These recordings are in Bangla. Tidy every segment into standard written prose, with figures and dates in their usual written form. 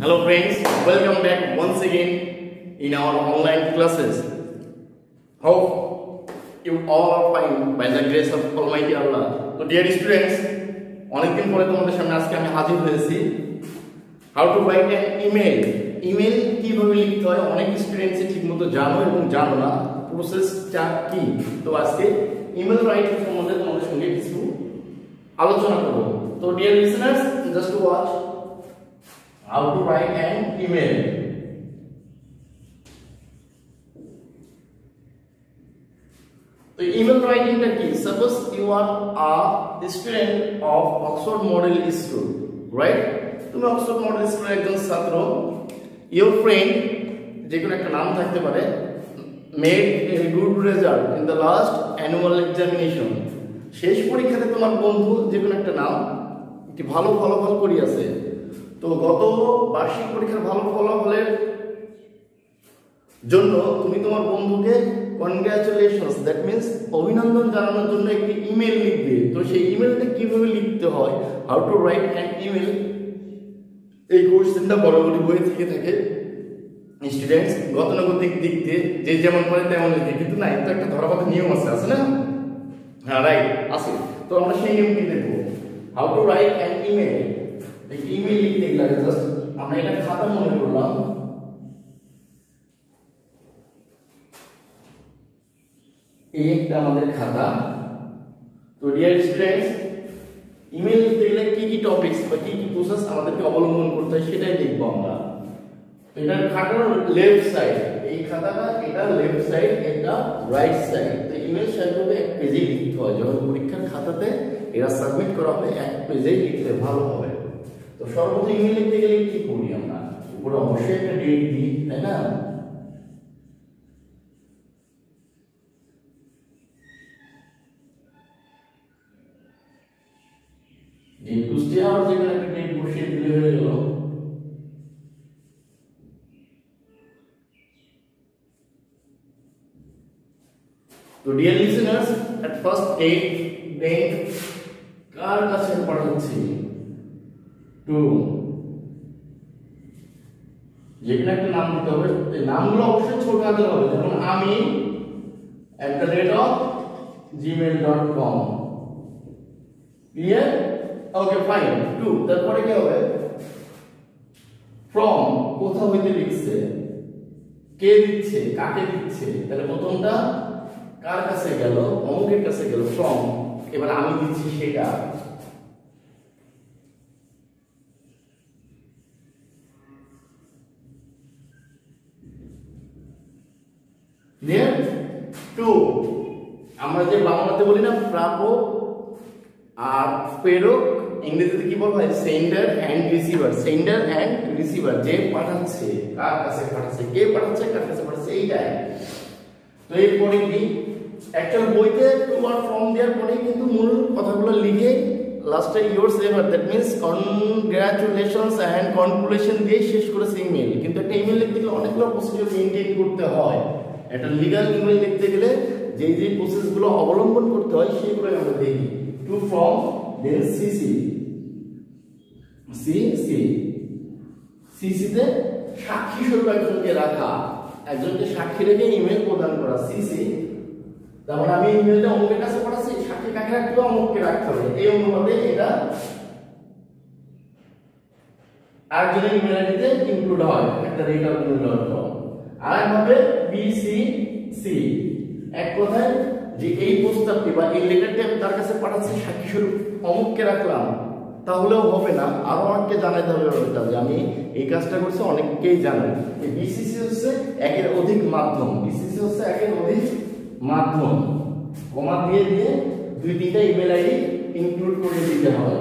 Hello friends, welcome back once again in our online classes. Hope you all are fine by the grace of Almighty Allah. So dear students, অনেকদিন পরে তোমাদের সামনে আজকে আমি হাজির হয়েছি। How to write an email. Email কিভাবে লিখতে হয় অনেক স্টুডেন্টস ঠিকমতো জানো এবং জানো না প্রসেসটা কি। তো আজকে ইমেল রাইটিং সম্বন্ধে তোমাদের সঙ্গে কিছু আলোচনা করব। তো dear listeners, just watch how to write an email. So email writing টা কি? Suppose you are a student of Oxford Model School, right? তুমি Oxford Model School একজন ছাত্র, your friend যে কোনো একটা নাম থাকতে পারে made a good result in the last annual examination. শেষ পরীক্ষাতে তোমার বন্ধু যে কোনো একটা নাম একটি ভালো ফলাফল করিয়াছে। তো গত বার্ষিক পরীক্ষার ভালো ফলাফলের জন্য তুমি তোমার বন্ধুকে কনগ্রাচুলেশনস দ্যাট মিন্স অভিনন্দন জানানোর জন্য একটি ইমেল লিখবে। তো সেই ইমেলটা কিভাবে লিখতে হয়, how to write an email, এই কোশ্চেনটা বরাবরই বই থেকে থাকে। স্টুডেন্টস গতানুগতিক দিক দিয়ে যে যেমন করে তেমন লিখে, কিন্তু না এটা একটা ধরাবাঁধা নিয়ম আছে না? হ্যাঁ রাইট আছে। তো আমরা সেই নিয়মটি দেখবো, how to write an email. Email লিখতে গেলে জাস্ট আমরা এটা খাতা মনে করলাম, এই একটা আমাদের খাতা। তো ডিয়ার স্টুডেন্টস, ইমেল লিখতে গেলে কি কি টপিকস বা কি কি প্রসেস আমাদেরকে অবলম্বন করতে হয় সেটাই দেখবো আমরা। তো এটা খাতার লেফট সাইড, এই খাতাটা এটা লেফট সাইড, এটা রাইট সাইড। তো ইমেল সাইডভাবে এক পেজে লিখতে হয়, যখন পরীক্ষার খাতাতে এরা সাবমিট করা হবে এক পেজে লিখলে ভালো হবে। তো সর্বপ্রথম ইমেল লিখতে গেলে কি করি আমরা, উপরে অবশ্যই একটা ডেট দিই, তাই না? ডেট বুঝতে আর যেখানে একটা ডেট বসিয়ে দিলে হয়ে গেল। তো dear listeners, at first date কার কাছে পাঠাচ্ছি, টু যেখানে একটা নাম দিতে হবে, এই নামগুলো অবশ্যই ছোট হাতের হবে, যেমন আমি @gmail.com। Clear? Okay fine. Two তারপরে কি হবে, ফ্রম কোথা হইতে লিখছে, কে দিচ্ছে, কাকে দিচ্ছে। তাহলে প্রথমটা কার কাছে গেল, অমুকের কাছে গেল, ফ্রম। এবার আমি দিচ্ছি সেটা। দেন টু, আমরা যে বাংলাতে বলি না প্রাপক আর প্রেরক, ইংরেজিতে কি বলা হয়, sender and receiver. Sender and receiver, যে পাঠাচ্ছে কার কাছে পাঠাচ্ছে, কে পাঠাচ্ছে কার কাছে পাঠাচ্ছে, এইটাই। তো এরপরে কি অ্যাকচুয়াল বইতে টু আর ফ্রম দেওয়ার পরে কিন্তু মূল কথাগুলো লিখে লাস্টে yours ever that means congratulations and conclusion দিয়ে শেষ করেছে ইমেল। কিন্তু একটা ইমেল লিখতে গেলে অনেকগুলো প্রসিডিউর মেইনটেইন করতে হয়। একটা লিগ্যাল ইমেল লিখতে গেলে যে যে প্রসেসগুলো অবলম্বন করতে হয় সেগুলো আমরা দেখি। টু ফ্রম, দেন সিসি, সিসিতে সাক্ষী স্বরূপ একজনকে রাখা, একজনকে সাক্ষী রেখে ইমেল প্রদান করা, সিসি। তারপর আমি ইমেলটা অমুকের কাছে পাঠাচ্ছি, সাক্ষী কাকে রাখতে হবে, অমুককে রাখতে হবে। এই অনুপাতে এটা আরেকজনের ইমেল আইডিতে ইনক্লুড হয়, একটা রেট অফ ইমেল.com। আর ভাবে বিসিসি, এক কথায় যে এই প্রস্তাবটি বা এই লেটারটি আমি তার কাছে পাঠাচ্ছি সাক্ষী স্বরূপ অমুককে রাখলাম, তাহলেও হবে না, আরো অনেককে জানাতে হবে যে আমি এই কাজটা করছি, অনেককেই জানাই। এই বিসিসি হচ্ছে একের অধিক মাধ্যম, বিসিসি হচ্ছে একের অধিক মাধ্যম, কমা দিয়ে দিয়ে দুই তিনটা ইমেল আইডি ইনক্লুড করে দিতে হয়।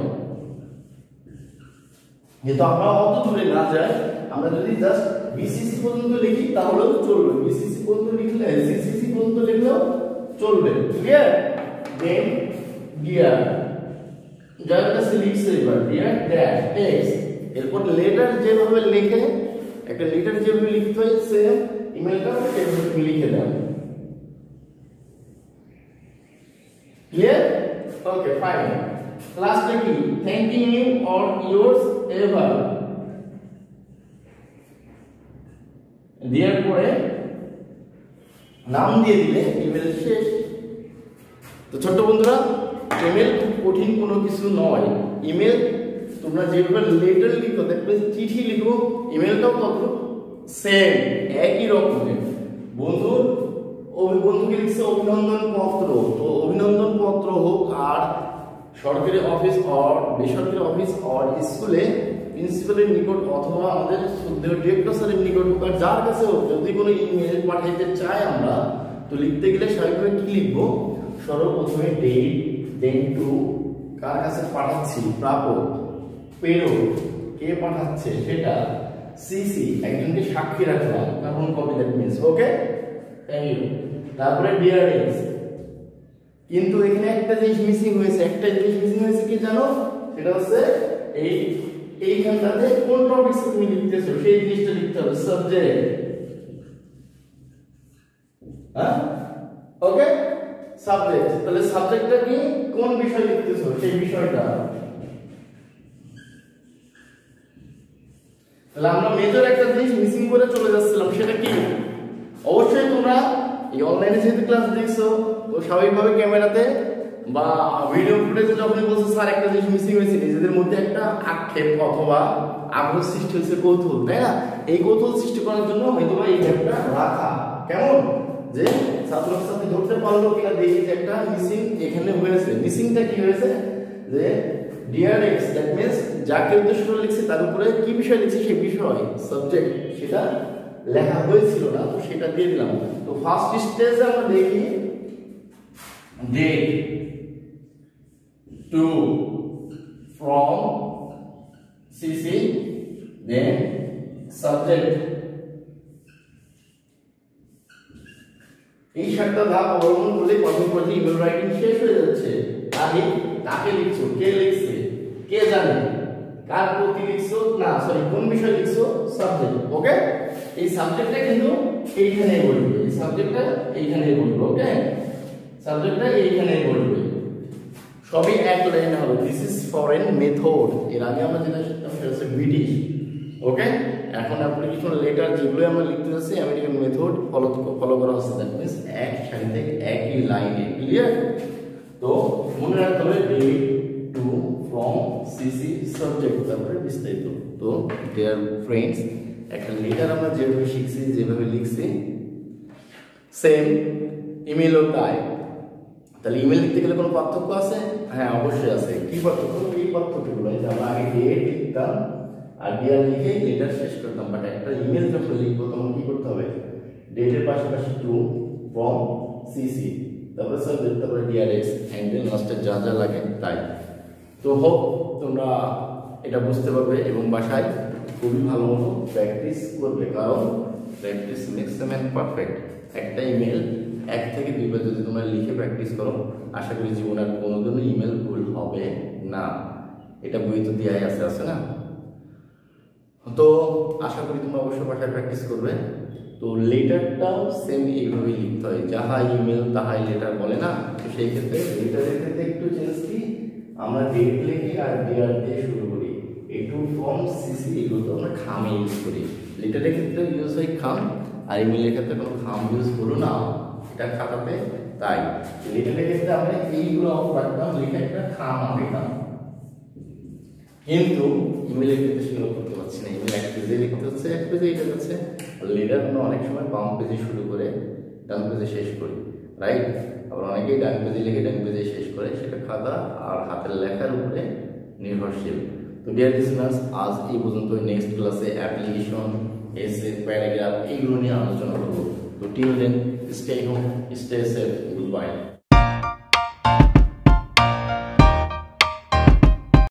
যেহেতু আমরা অত দূরে না যাই, আমরা যদি জাস্ট বিসিসি পর্যন্ত লিখি তাহলেও চলবে, বিসিসি পর্যন্ত লিখলে সিসিসি পর্যন্ত লিখলেও চলবে। ক্লিয়ার? দেন ডিয়ার, যার কাছে লিখছে এবার ডিয়ার ড্যাশ এক্স, এরপর লেটার যেভাবে লিখে, একটা লেটার যেভাবে লিখতে হয় সেম ইমেলটা সেভাবে লিখে দেন। ক্লিয়ার? ওকে ফাইন। লাস্টে কি, thanking you or yours ever. দেওয়ার পরে নাম দিয়ে দিলে ইমেল শেষ। তো ছোট্ট বন্ধুরা, ইমেল খুব কঠিন কোনো কিছু নয়। ইমেল তোমরা যেভাবে লেটার লিখো, দেখবে চিঠি লিখো, ইমেলটাও তত সেম একই রকমের। বন্ধুকে লিখছে অভিনন্দন পত্র, তো অভিনন্দন পত্র হোক আর সরকারি অফিস আর বেসরকারি অফিস আর স্কুলে প্রিন্সিপালের নিকট অথবা আমাদের ডিরেক্টর স্যারের নিকট হোক আর যার কাছে হোক, যদি কোনো ইমেল পাঠাইতে চাই আমরা, তো লিখতে গেলে স্বাভাবিকভাবে কি লিখবো? সর্বপ্রথমে ডেট, দেন টু, কার কাছে পাঠাচ্ছি, প্রাপক, প্রেরক, কে পাঠাচ্ছে সেটা, সিসি, একজনকে সাক্ষী রাখলাম, কারণ copy, that means okay, thank you. তারপরে ডিয়ারিংস, কিন্তু এখানে একটা জিনিস মিসিং হয়েছে, কি জানো? সেটা হচ্ছে এইখানটাতে কোন টপিক তুমি লিখতেছো সেই জিনিসটা লিখতে হবে, সাবজেক্ট। হ্যাঁ, ওকে, সাবজেক্ট। তাহলে সাবজেক্টটা কি, কোন বিষয় লিখতেছো সেই বিষয়টা। তাহলে আমরা মেজর একটা জিনিস মিসিং করে চলে যাচ্ছিলাম, সেটা কি? অবশ্যই তোমরা এই অনলাইনে যেহেতু ক্লাস দেখছো, তো স্বাভাবিকভাবে ক্যামেরাতে বা ভিডিও ফুটেজে যখনই বলছো স্যার একটা জিনিস মিসিং হয়েছে, নিজেদের মধ্যে একটা আক্ষেপ অথবা আগ্রহ সৃষ্টি হয়েছে, কৌতূহল, তাই না? এই কৌতূহল সৃষ্টি করার জন্য হয়তো এই ম্যাপটা রাখা, কেমন যে ছাত্রছাত্রী ধরতে পারলো কিনা দেখি যে একটা মিসিং এখানে হয়েছে। মিসিংটা কি হয়েছে? যে ডিয়ার এক্স, দ্যাট মিন্স যাকে উদ্দেশ্য করে লিখছি তার উপরে কি বিষয় লিখছি সেই বিষয় সাবজেক্ট সেটা লেখা হয়েছিল না, তো সেটা দিয়ে দিলাম। তো ফার্স্ট স্টেজে আমরা দেখি date to from CC, then subject. এই সাতটা ধাপ অবলম্বন করলে প্রথম পর্যায়ে ইমেল রাইটিং শেষ হয়ে যাচ্ছে। আগে কাকে লিখছো, কে লিখছে, কে জানে, কার প্রতি লিখছো, না সরি কোন বিষয় লিখছো, সাবজেক্ট। ওকে, এই সাবজেক্টটা কিন্তু এইখানে বলবে, এই সাবজেক্টটা এইখানে বলবে। ওকে, সাবজেক্টটা এইখানে বলবে, সবই এক লাইনে হবে। This is foreign method. এর আগে আমরা যেটা শিখতাম সেটা হচ্ছে ব্রিটিশ। ওকে, এখন অ্যাপ্লিকেশন লেটার যেগুলো আমরা লিখতে যাচ্ছি আমেরিকান মেথড ফলো করা হচ্ছে। দ্যাট মিন্স এক সারিতে একই লাইনে, ক্লিয়ার? তো মনে রাখতে হবে date to from CC subject, তারপরে বিস্তারিত। তো ডিয়ার ফ্রেন্ডস, একটা লেটার আমরা যেভাবে শিখছি, যেভাবে লিখছি, সেম ইমেলও তাই। তাহলে ইমেল লিখতে গেলে কোনো পার্থক্য আছে? হ্যাঁ, অবশ্যই আছে। কি পার্থক্য? এই পার্থক্যগুলো যে আমরা আগে ডেট লিখতাম আর ডিয়ার লিখে লেটার শেষ করতাম, বাট একটা ইমেল যখন লিখবো তখন কি করতে হবে? ডেটের পাশাপাশি টু ফ্রম সিসি, তারপরে সাবজেক্ট, তারপরে ডিয়ার এক্স, হ্যান্ডেল, লাস্টে যা যা লাগে তাই। তো হোক তোমরা এটা বুঝতে পারবে এবং বাসায় খুবই ভালো মতো প্র্যাকটিস করবে, কারণ practice makes the man perfect. একটা ইমেল 1 থেকে 2 বার যদি তোমরা লিখে প্র্যাকটিস করো, আশা করি জীবনে আর কোনোদিনও ইমেল ভুল হবে না। এটা বই তো দেওয়াই আছে না? তো আশা করি তোমরা অবশ্যই বাসায় প্র্যাকটিস করবে। তো লেটারটাও সেম এইভাবেই লিখতে হয়, যাহা ইমেল তাহাই লেটার বলে না? তো সেই ক্ষেত্রে লেটারের ক্ষেত্রে একটু চেঞ্জ কি, আমরা ডেট লিখি আর ডিয়ার দিয়ে শুরু করি। এই টু ফ্রম সিসি এগুলো তো আমরা খামে ইউজ করি। লেটারের ক্ষেত্রে ইউজ হয় খাম, আর ইমেলের ক্ষেত্রে কোনো খাম ইউজ করো না, এটা খাতাতে। তাই লেটারের ক্ষেত্রে আমরা এইগুলো রাখতাম, লিখে একটা খাম আঁকতাম, কিন্তু ইমেলের ক্ষেত্রে সেগুলো করতে পারছি না। ইমেল এক পেজে লিখতে হচ্ছে, এক পেজে এটা হচ্ছে। লেটার আমরা অনেক সময় বাম পেজে শুরু করে ডান পেজে শেষ করি, রাইট? আবার অনেকেই ডান পেজে লিখে ডান পেজে শেষ করে, সেটা খাতা আর হাতের লেখার উপরে নির্ভরশীল। তো ডিয়ার লিসনার্স, আজ এই পর্যন্ত। নেক্সট ক্লাসে অ্যাপ্লিকেশন, এসে, প্যারাগ্রাফ এগুলো নিয়ে আলোচনা করবো। তো till then, stay home, stay safe, good by.